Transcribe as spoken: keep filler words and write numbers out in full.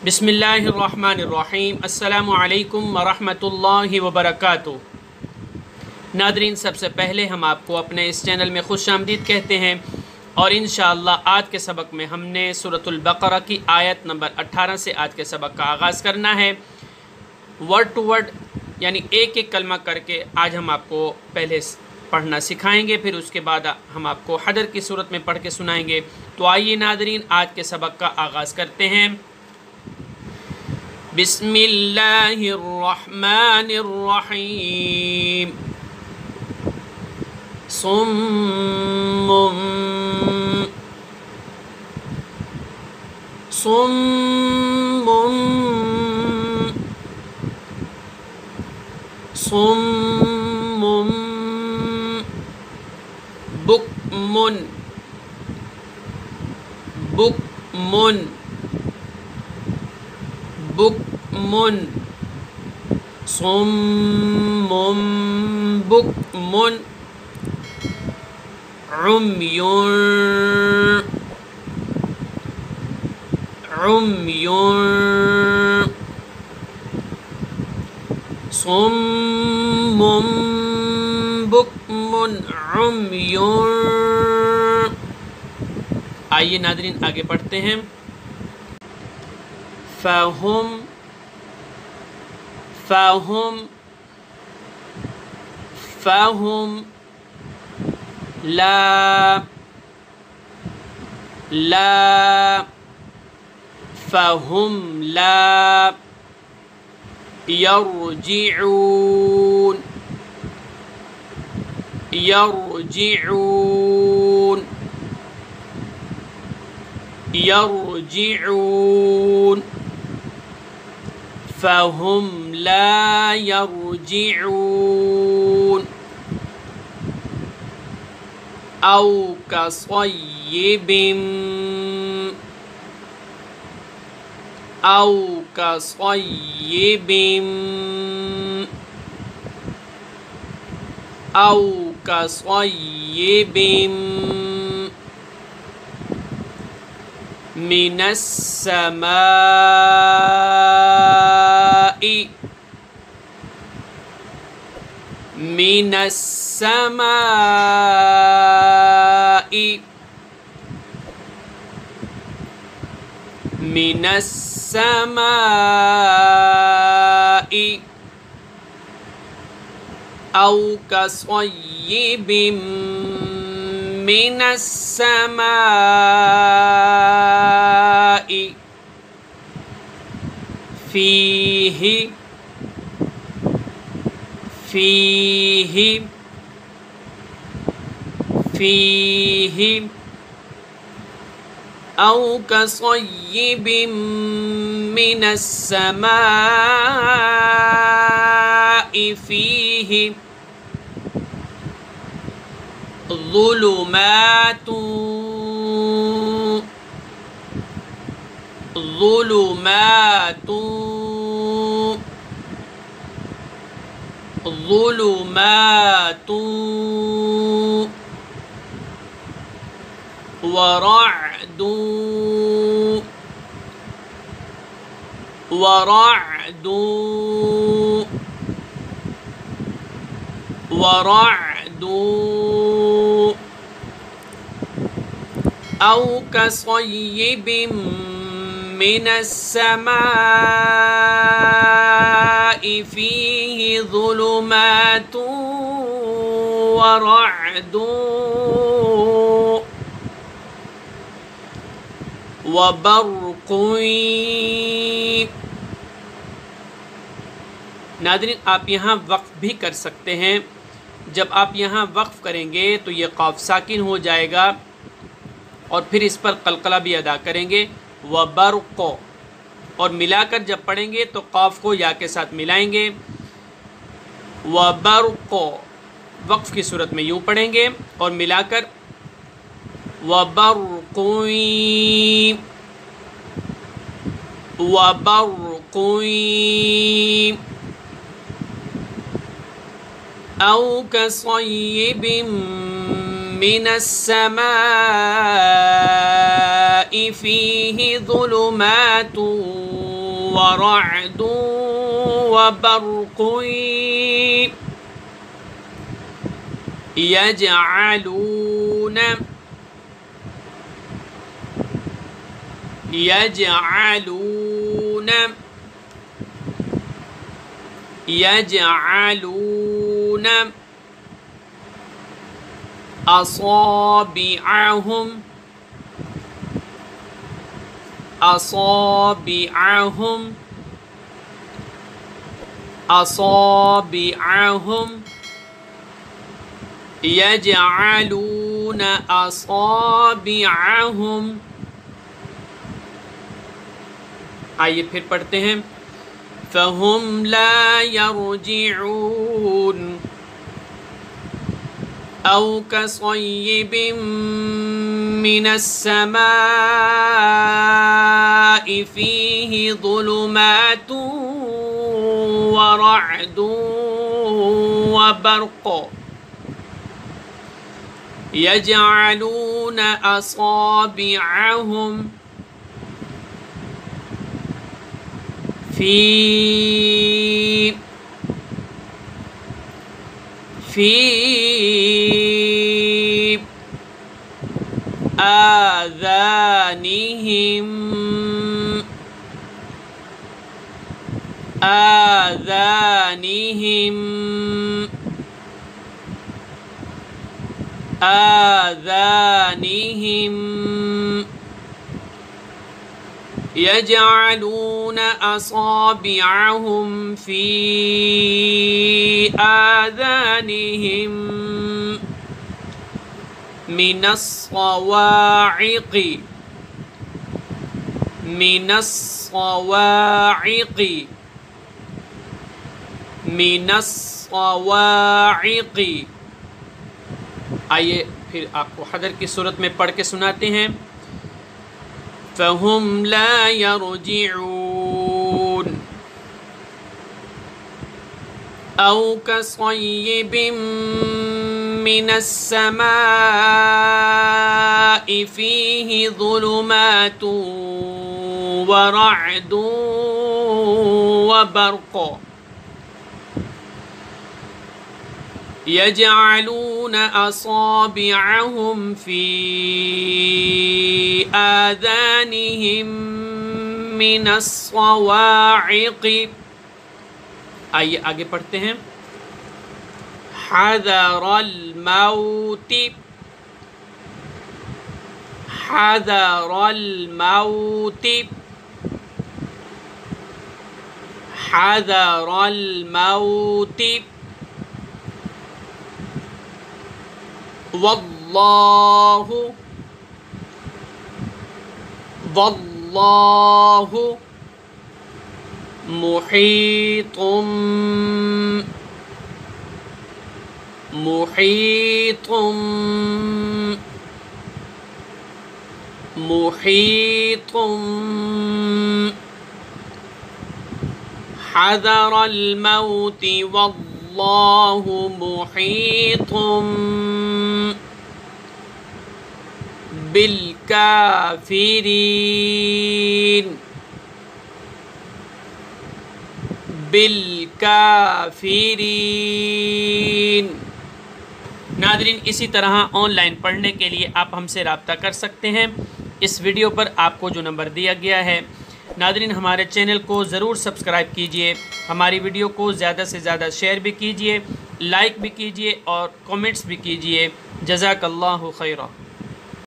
بسم اللہ الرحمن الرحیم۔ السلام علیکم ورحمۃ اللہ وبرکاتہ۔ ناظرین، سب سے پہلے ہم آپ کو اپنے اس چینل میں خوش آمدید کہتے ہیں، اور انشاءاللہ آج کے سبق میں ہم نے سورۃ البقرہ کی آیت نمبر اٹھارہ سے آج کے سبق کا آغاز کرنا ہے۔ ورڈ ٹو ورڈ یعنی ایک ایک کلمہ کر کے آج ہم آپ کو پہلے پڑھنا سکھائیں گے، پھر اس کے بعد ہم آپ کو حجر کی صورت میں پڑھ کے سنائیں گے۔ تو آئیے ناظرین، آج کے سبق کا آغاز کرتے ہیں۔ بسم اللہ الرحمن الرحیم۔ صم صم صم بکم بکم بکم صم بکم عمی عمی صم بکم عمی۔ آئیے ناظرین آگے پڑھتے ہیں۔ فہم فہم فہم لا لا فہم لا یرجعون یرجعون یرجعون فہم لا یرجعون۔ او کصیب او کصیب او کصیب من السماء من السماء من السماء او کصیب من السماء فیہ فیہ فیہ او کصیب من السماء فیہ ظلمات ظلمات ظلمات ورعد ورعد ورعد او کصیب من السماء فیہ ظلمات ورعد وبرق۔ ناظرین، آپ یہاں وقف بھی کر سکتے ہیں۔ جب آپ یہاں وقف کریں گے تو یہ قاف ساکن ہو جائے گا، اور پھر اس پر قلقلہ بھی ادا کریں گے، وبرق، اور ملا کر جب پڑھیں گے تو قاف کو یا کے ساتھ ملائیں گے، وبرق، وقف کی صورت میں یوں پڑھیں گے اور ملا کر وبرق وبرق او کصیب من السماء فيه ظلمات ورعد وبرق يجعلون يجعلون يجعلون أصابعهم أصابعهم أصابعهم يجعلون أصابعهم. آئیے پھر پڑھتے ہیں. فَهُمْ لَا يَرْجِعُونَ أَوْ كَصَيِّبٍ مِّنَ السَّمَاءِ فِيهِ ظُلُمَاتٌ وَرَعْدٌ وَبَرْقٌ يَجْعَلُونَ أَصَابِعَهُمْ في في آذانهم آذانهم آذانهم يجعلون أصابعهم في آذانهم من الصواعق من الصواعق من الصواعق. آئیے پھر آپ کو حدر کی صورت میں پڑھ کے سناتے ہیں. فَهُمْ لَا يَرْجِعُونَ أَوْ كَصَيِّبٍ مِّنَ السَّمَاءِ فِيهِ ظُلُمَاتٌ وَرَعْدٌ وَبَرْقٌ يجعلون أصابعهم في آذانهم من الصواعق. آئیے آگے پڑھتے ہیں. حذر الموت حذر الموت حذر الموت واللہ واللہ محیط محیط محیط حذر الموت واللہ محیط بالکافرین بالکافرین. ناظرین اسی طرح آن لائن پڑھنے کے لیے آپ ہم سے رابطہ کر سکتے ہیں. اس ویڈیو پر آپ کو جو نمبر دیا گیا ہے. ناظرین ہمارے چینل کو ضرور سبسکرائب کیجئے, ہماری ویڈیو کو زیادہ سے زیادہ شیئر بھی کیجئے, لائک بھی کیجئے اور کمنٹس بھی کیجئے. جزاک اللہ خیرہ.